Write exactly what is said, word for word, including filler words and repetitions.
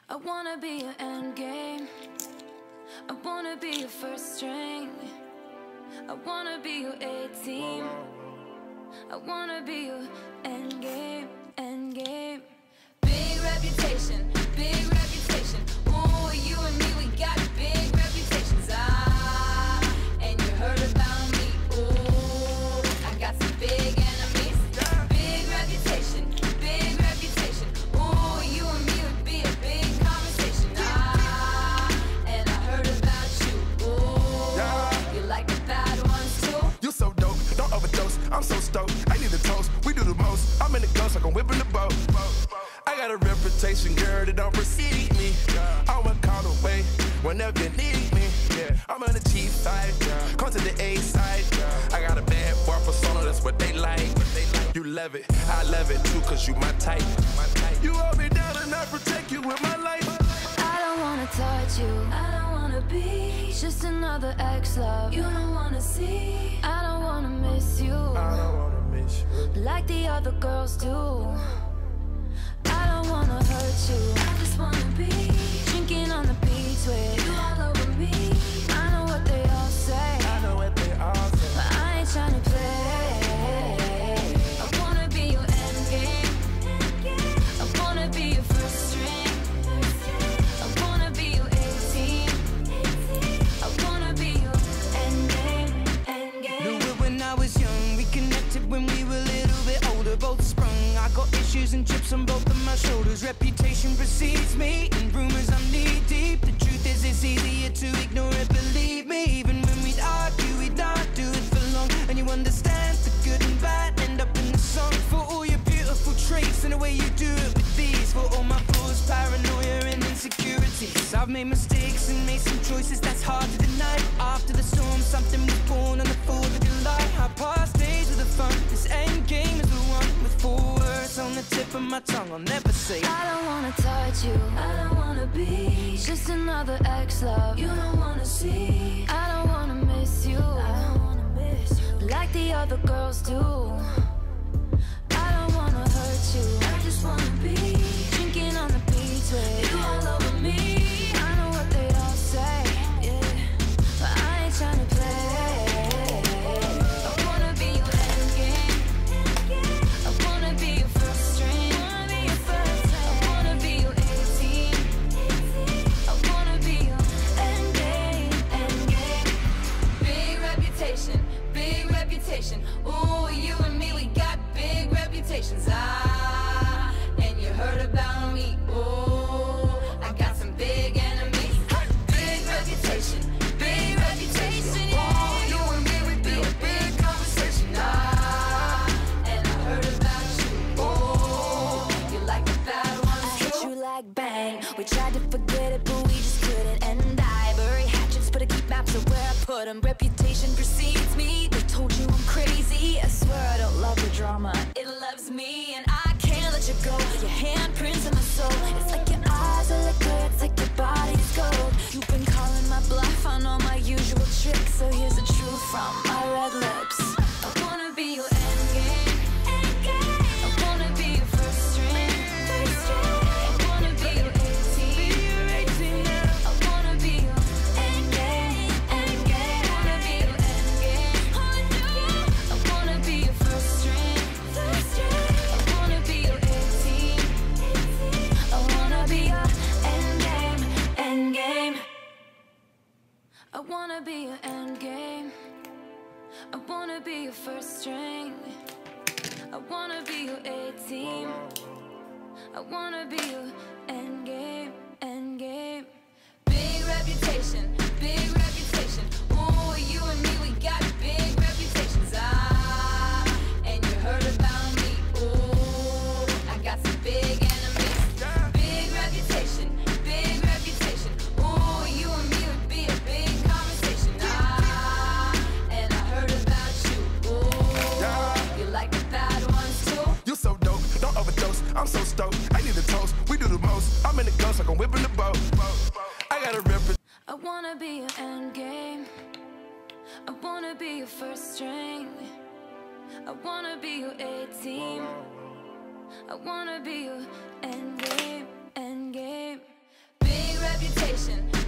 I wanna be your end game. I wanna be your first string. I wanna be your A-team. I wanna be your end game, end game. Big reputation, big reputation. Ooh, you and me, we got big reputations. Ah, and you heard about me. Ooh, I got some big enemies. Big reputation, big reputation. Ooh, you and me would be a big conversation. Ah, and I heard about you. Ooh, you like the bad ones too? You so dope, don't overdose. I'm so stoked. I need a toast. We do the most. I'm in the ghost like I'm whipping the boat. I got a reputation, girl, that don't precede me. I'm a call away whenever you need me. Yeah, I'm on the G side, come to the A side. I got a bad boy persona, that's what they like. You love it, I love it too, cause you my type. You hold me down and I protect you with my life. I don't wanna touch you, I don't wanna be just another ex-love you don't wanna see. I don't wanna miss you, I don't wanna miss you like the other girls do. I don't wanna hurt you, I just wanna be drinking on the beach with you all over me. I know what they all say, I know what they all say, but I ain't tryna play. I wanna be your end game. I wanna be your first string. I wanna be your A-team. I wanna be your end game, end game. Knew it when I was young, we connected when we were a little bit older, both sprung. I got issues and chips on both of my shoulders. Reputation precedes me, and rumors I'm knee deep. The truth is it's easier to ignore it, believe me. Even when we'd argue, we'd not do it for long. And you understand the good and bad end up in the song. For all your beautiful traits and the way you do it with these. For all my flaws, paranoia and insecurities. I've made mistakes and made some choices that's hard to deny. After the storm, something was born on the fourth of July. I passed days with the fun. This end game is the one with four words on the tip of my tongue. I'll never say I don't wanna touch you, I don't wanna be just another ex-love you don't wanna see. I don't wanna miss you, I don't wanna miss you like the other girls do. I don't wanna hurt you, I just wanna be drinking on the beach with you all over me. I know what they all say, yeah, but I ain't tryna play. I wanna be your end game. I wanna be your first string. I wanna be your A-team. I wanna be your end game, end game. Big reputation, big reputation. Ooh, you and me, we got big reputations. Ah, and you heard about me. Ooh, I got some big enemies. Big reputation, big reputation. Ooh, you and me, we be a big conversation. Ah, and I heard about you. Ooh, you like the bad ones too? I hit you like bang. We tried to forget it, but we just couldn't. And I bury hatchets, but I keep maps of where I put them. Reputation precedes me. They told you I'm crazy. I swear I don't love the drama. It loves me, and I can't let you go. Your handprints in my soul. It's like your eyes are liquor. It's like your body's gold. You've been calling my bluff on all my usual tricks. So here's the truth from my red lips. I wanna be your end game. I wanna be your first string. I wanna be your A-team. I wanna be your end game, end game. I wanna be your end game. I wanna be your first string. I wanna be your A-team. I wanna be your end game, end game. I wanna be your end game. I wanna be your first string. I wanna be your A-team. I wanna be your end game, end game. Big reputation, big reputation. Ooh, you and me, we got big reputations. Ah, and you heard about me. Ooh, I got some big enemies. Big reputation, big reputation. Ooh, you and me would be a big conversation. Ah, and I heard about you. Ooh, you like the bad ones too? You so dope, don't overdose. I'm so stoked. I need a toast. We do the most. I'm in the ghost like I'm whipping the boat. I got a rep. I wanna be your end game. I wanna be your first string. I wanna be your A-team. I wanna be your end game, end game. conversation.